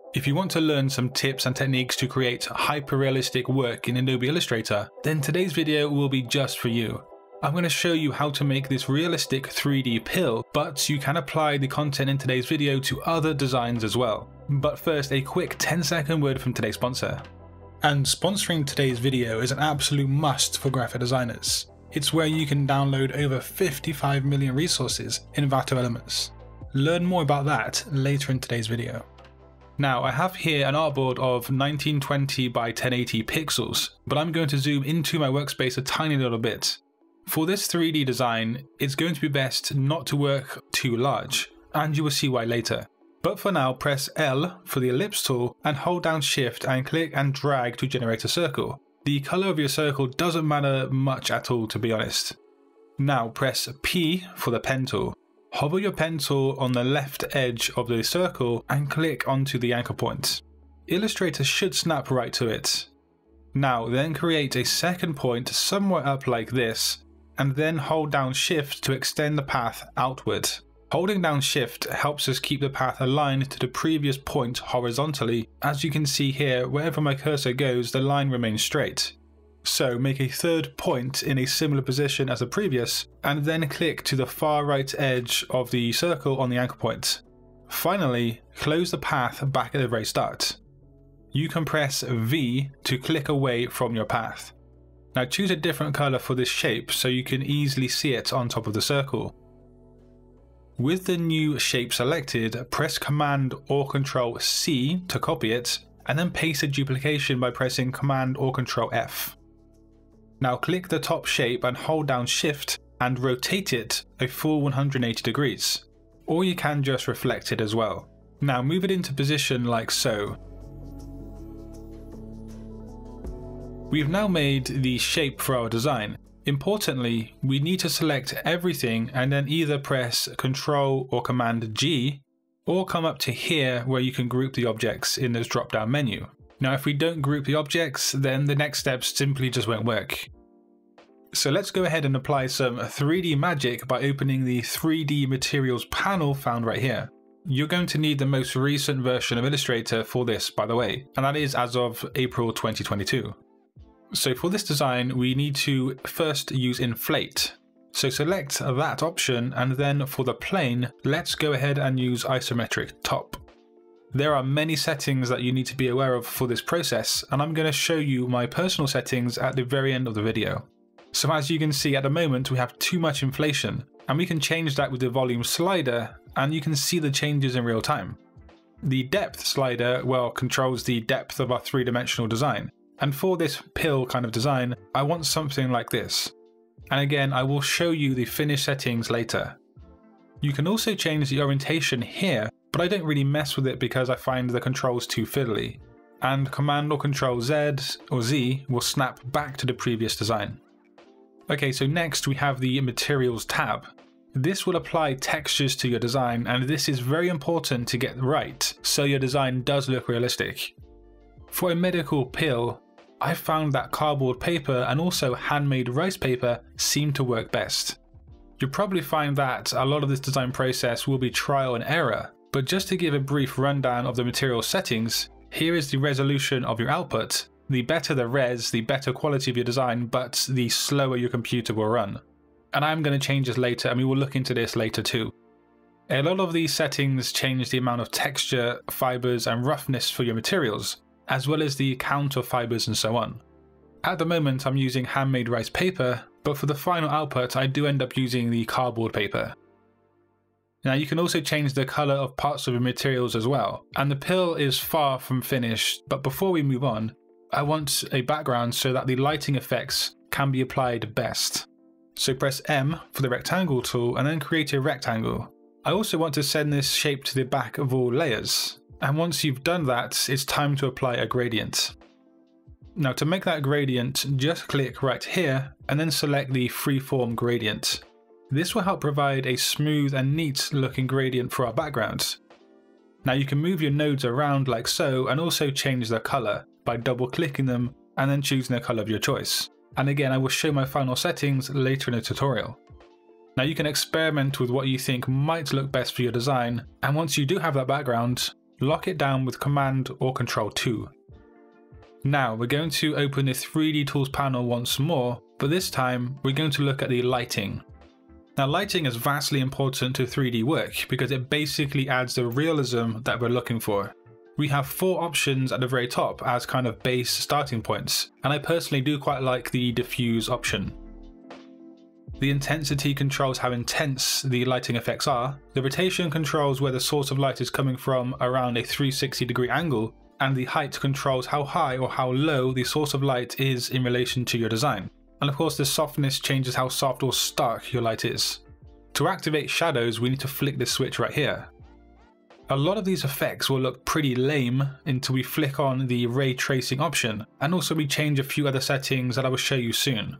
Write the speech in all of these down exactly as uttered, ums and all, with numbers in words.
If you want to learn some tips and techniques to create hyper-realistic work in Adobe Illustrator, then today's video will be just for you. I'm going to show you how to make this realistic three D pill, but you can apply the content in today's video to other designs as well. But first, a quick ten second word from today's sponsor. And sponsoring today's video is an absolute must for graphic designers. It's where you can download over fifty-five million resources in Envato elements. Learn more about that later in today's video. Now, I have here an artboard of nineteen twenty by ten eighty pixels, but I'm going to zoom into my workspace a tiny little bit. For this three D design, it's going to be best not to work too large, and you will see why later. But for now, press L for the ellipse tool and hold down Shift and click and drag to generate a circle. The color of your circle doesn't matter much at all, to be honest. Now press P for the pen tool. Hover your pen tool on the left edge of the circle and click onto the anchor point. Illustrator should snap right to it. Now then create a second point somewhere up like this, and then hold down Shift to extend the path outward. Holding down Shift helps us keep the path aligned to the previous point horizontally. As you can see here, wherever my cursor goes, the line remains straight. So make a third point in a similar position as the previous, and then click to the far right edge of the circle on the anchor point. Finally, close the path back at the very start. You can press V to click away from your path. Now choose a different color for this shape so you can easily see it on top of the circle. With the new shape selected, press Command or Control C to copy it, and then paste a duplication by pressing Command or Control F. Now click the top shape and hold down Shift and rotate it a full one hundred eighty degrees, or you can just reflect it as well. Now move it into position like so. We've now made the shape for our design. Importantly, we need to select everything and then either press Control or Command G, or come up to here where you can group the objects in this drop down menu. Now if we don't group the objects, then the next steps simply just won't work. So let's go ahead and apply some three D magic by opening the three D materials panel found right here. You're going to need the most recent version of Illustrator for this, by the way, and that is as of April twenty twenty-two. So for this design, we need to first use inflate. So select that option, and then for the plane, let's go ahead and use isometric top. There are many settings that you need to be aware of for this process, and I'm going to show you my personal settings at the very end of the video. So as you can see, at the moment we have too much inflation, and we can change that with the volume slider, and you can see the changes in real time. The depth slider, well, controls the depth of our three-dimensional design. And for this pill kind of design, I want something like this. And again, I will show you the finished settings later. You can also change the orientation here, but I don't really mess with it because I find the controls too fiddly. And Command or Control Z or Z will snap back to the previous design. Okay, so next we have the Materials tab. This will apply textures to your design, and this is very important to get right so your design does look realistic. For a medical pill, I found that cardboard paper and also handmade rice paper seem to work best. You'll probably find that a lot of this design process will be trial and error, but just to give a brief rundown of the material settings, here is the resolution of your output. The better the res, the better quality of your design, but the slower your computer will run. And I'm going to change this later, and we will look into this later too. A lot of these settings change the amount of texture, fibers and roughness for your materials, as well as the count of fibers and so on. At the moment I'm using handmade rice paper, but for the final output I do end up using the cardboard paper. Now you can also change the colour of parts of the materials as well, and the pill is far from finished, but before we move on, I want a background so that the lighting effects can be applied best. So press M for the rectangle tool and then create a rectangle. I also want to send this shape to the back of all layers. And once you've done that, it's time to apply a gradient. Now to make that gradient, just click right here and then select the freeform gradient. This will help provide a smooth and neat looking gradient for our background. Now you can move your nodes around like so and also change their color by double clicking them and then choosing the color of your choice. And again, I will show my final settings later in the tutorial. Now you can experiment with what you think might look best for your design, and once you do have that background, lock it down with Command or Control two. Now we're going to open the three D Tools panel once more, but this time we're going to look at the lighting. Now lighting is vastly important to three D work because it basically adds the realism that we're looking for. We have four options at the very top as kind of base starting points, and I personally do quite like the diffuse option. The intensity controls how intense the lighting effects are, the rotation controls where the source of light is coming from around a three hundred sixty degree angle, and the height controls how high or how low the source of light is in relation to your design. And of course the softness changes how soft or stark your light is. To activate shadows we need to flick this switch right here. A lot of these effects will look pretty lame until we flick on the ray tracing option, and also we change a few other settings that I will show you soon.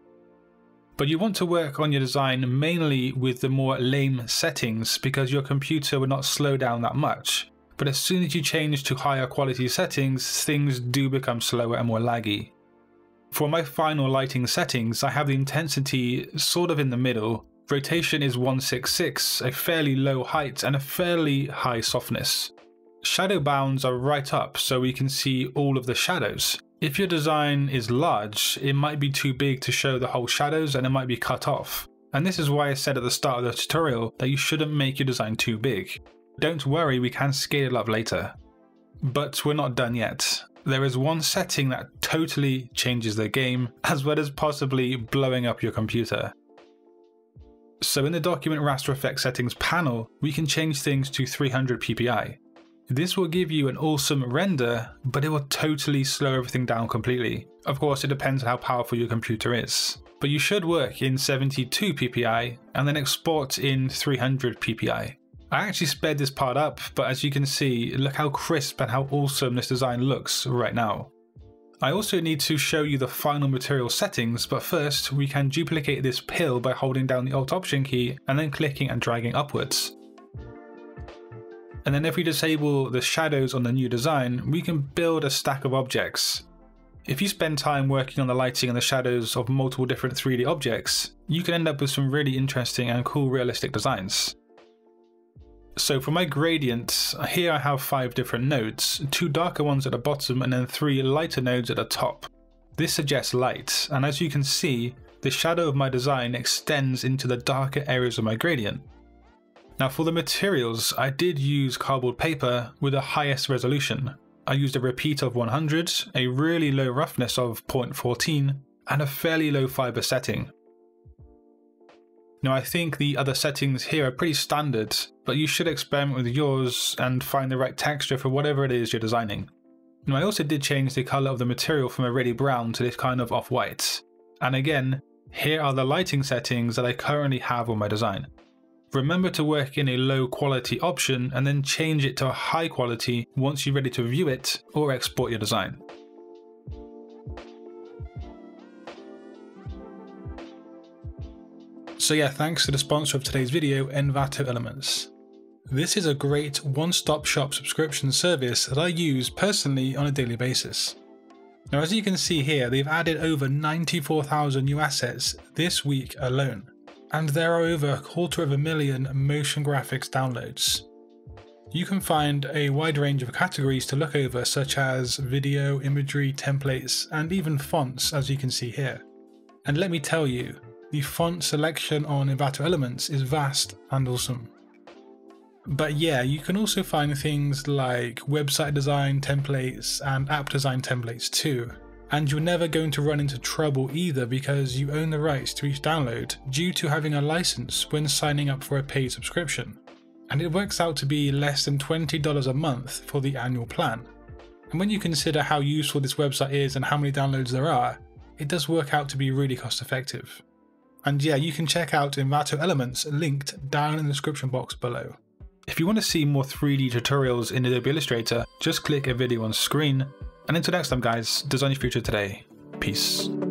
But you want to work on your design mainly with the more lame settings because your computer will not slow down that much. But as soon as you change to higher quality settings, things do become slower and more laggy. For my final lighting settings, I have the intensity sort of in the middle, rotation is one sixty-six, a fairly low height and a fairly high softness. Shadow bounds are right up so we can see all of the shadows. If your design is large, it might be too big to show the whole shadows and it might be cut off. And this is why I said at the start of the tutorial that you shouldn't make your design too big. Don't worry, we can scale it up later. But we're not done yet. There is one setting that totally changes the game, as well as possibly blowing up your computer. So in the Document Raster Effects Settings panel, we can change things to three hundred P P I. This will give you an awesome render, but it will totally slow everything down completely. Of course, it depends on how powerful your computer is. But you should work in seventy-two P P I and then export in three hundred P P I. I actually sped this part up, but as you can see, look how crisp and how awesome this design looks right now. I also need to show you the final material settings, but first we can duplicate this pill by holding down the Alt Option key and then clicking and dragging upwards. And then if we disable the shadows on the new design, we can build a stack of objects. If you spend time working on the lighting and the shadows of multiple different three D objects, you can end up with some really interesting and cool realistic designs. So for my gradient, here I have five different nodes, two darker ones at the bottom and then three lighter nodes at the top. This suggests light, and as you can see, the shadow of my design extends into the darker areas of my gradient. Now for the materials, I did use cardboard paper with the highest resolution. I used a repeat of one hundred, a really low roughness of zero point one four, and a fairly low fiber setting. Now I think the other settings here are pretty standard, but you should experiment with yours and find the right texture for whatever it is you're designing. Now I also did change the colour of the material from a reddy brown to this kind of off-white. And again, here are the lighting settings that I currently have on my design. Remember to work in a low quality option and then change it to a high quality once you're ready to view it or export your design. So yeah, thanks to the sponsor of today's video, Envato Elements. This is a great one-stop shop subscription service that I use personally on a daily basis. Now as you can see here, they've added over ninety-four thousand new assets this week alone, and there are over a quarter of a million motion graphics downloads. You can find a wide range of categories to look over, such as video, imagery, templates, and even fonts, as you can see here. And let me tell you, the font selection on Envato Elements is vast and awesome. But yeah, you can also find things like website design templates and app design templates too. And you're never going to run into trouble either because you own the rights to each download due to having a license when signing up for a paid subscription. And it works out to be less than twenty dollars a month for the annual plan. And when you consider how useful this website is and how many downloads there are, it does work out to be really cost effective. And yeah, you can check out Envato Elements linked down in the description box below. If you want to see more three D tutorials in Adobe Illustrator, just click a video on screen. And until next time guys, design your future today. Peace.